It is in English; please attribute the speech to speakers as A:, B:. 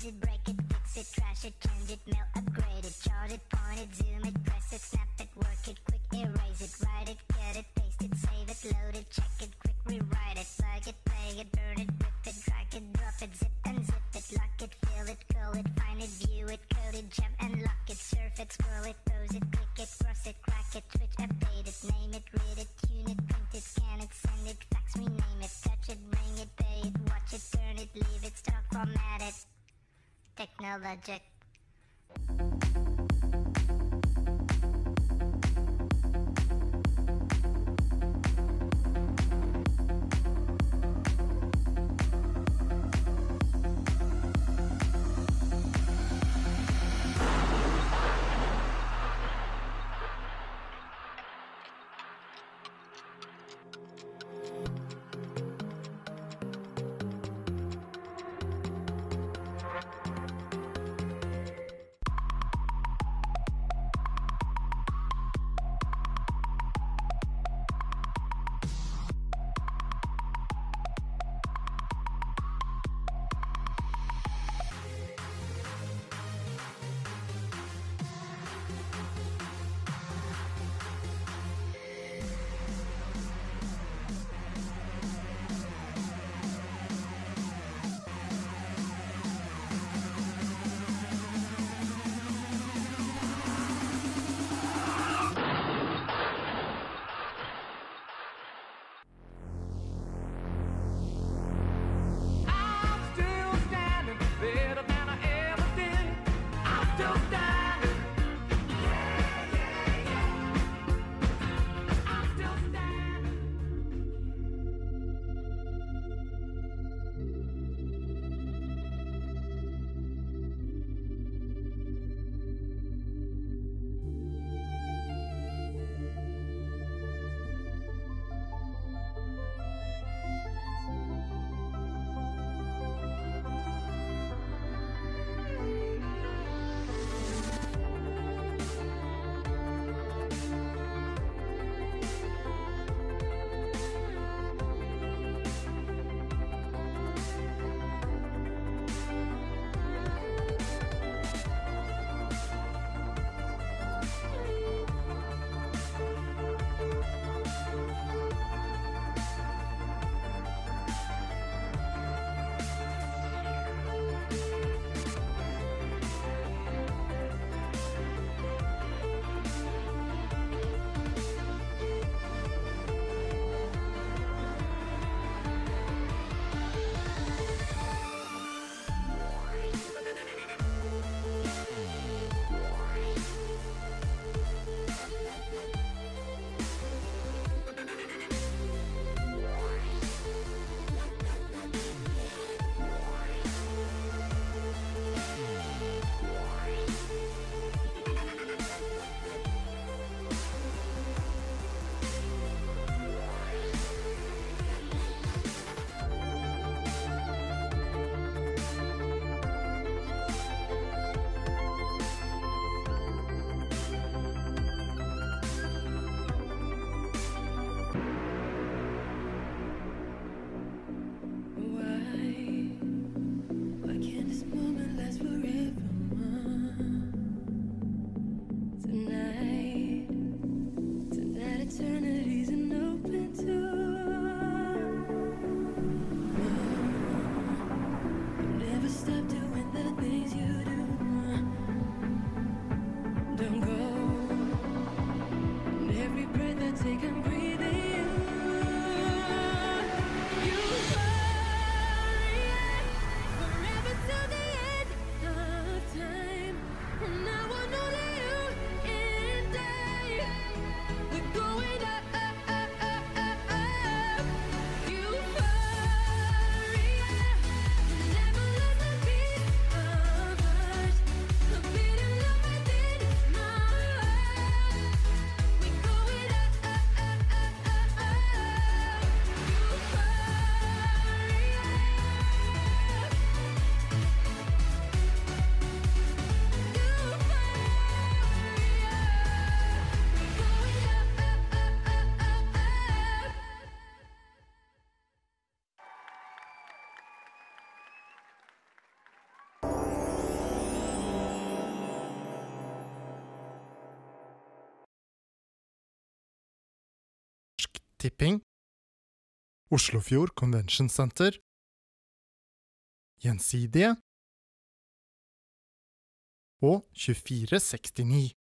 A: use it, break it, fix it, trash it, change it, mail, upgrade it, chart it, point it, zoom it, press it, snap it, work it, quick erase it, write it, get it, paste it, save it, load it, check it, quick rewrite it, plug it, play it, burn it, rip it, drag it, drop it, zip and zip it, lock it, fill it, curl it, find it, view it, code it, jump and lock it, surf it, scroll it, pose it, click it, cross it, crack it, switch, update it, name it, read it, tune it, print it, scan it, send it, fax, rename it, touch it, bring it, pay it, watch it, turn it, leave it, stock, format it. Technologic.
B: Tipping, Oslofjord Convention Center, Gjensidige og 2469.